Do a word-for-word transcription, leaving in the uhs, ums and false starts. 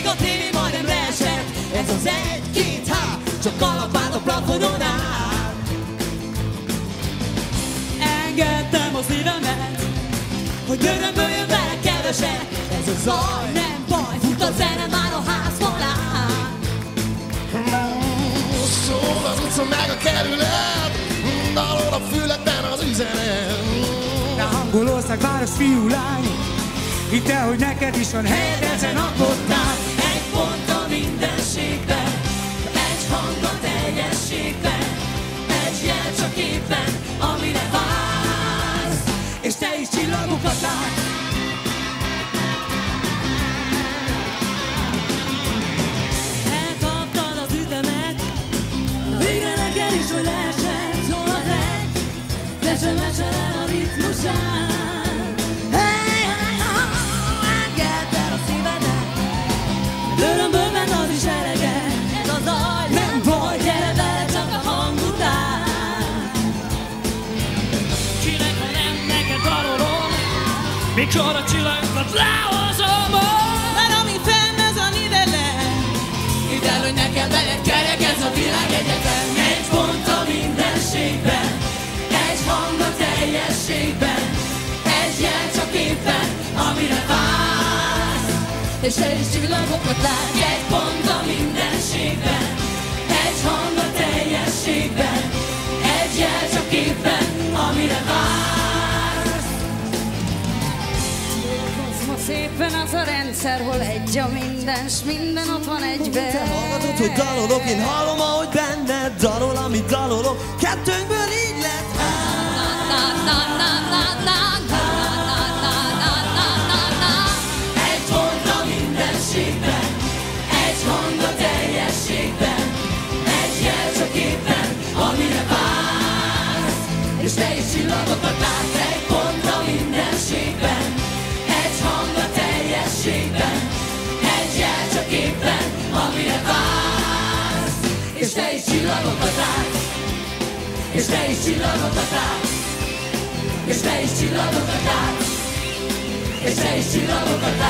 a tévé majdnem leesett. Ez az egy-két há, csak kalapált a plafonon át. Engedtem a szívemet, hogy örömböljön vele keveset. Ez a zaj, nem baj, fut a zene már a ház falán. Szól az utca meg a kerület, dalol a fületben az üzenet. De Angolország város, fiú, lány, hidd el, hogy neked is van helyed ezen a kottán. Egy pont a mindenségben, egy hang a teljességben, egy jel csak éppen, amire vársz, és te is csillagokat látsz. Elkaptad az ütemet, végre neked is, hogy leesett. Szól az egy, de sem esel el a ritmusán. Örömbölben az is elege, ez a zaj, nem baj, gyere bele csak a hang után. Kinek ha nem neked dalolom, mikor a csillagokat lehozom. Mert ami fenn, az a nidelen. Hidd el, hogy neked veled kerek ez a világegyetem. Egy pont a mindenségben, egy hang a teljességben, egy jel csak éppen, amire vársz, és te is csillagokat látsz. Egy pont a mindenségben, egy hang a teljességben, egy jel csak éppen, amire vársz. Ma szépen az a rendszer, hol egy a minden, s minden ott van egyben. Te hallgatod, hogy dalolok, én hallom, ahogy benned dalol, amit dalolok. Kettőnkből így lett. Na, na, na, na, na, na, na, na, na, na, na, na. Egy pont a mindenségben, egy hang a teljességben, egy jel csak éppen, amire vársz, és te is csillagokat látsz. Egy pont a mindenségben, egy hang a teljességben, egy jel csak éppen, amire vársz, és te is csillagokat látsz, és te is csillagokat látsz, és te is csillagokat látsz, és te is csillagokat látsz.